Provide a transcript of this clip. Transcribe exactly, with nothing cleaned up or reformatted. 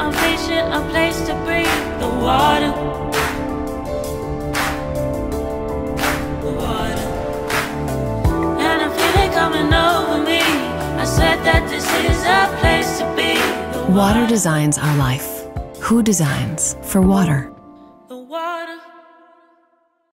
foundation, a place to breathe. The water, the water. And I feel it coming over me. I said that this is a place to be. The water. Water designs our life. Who designs for water?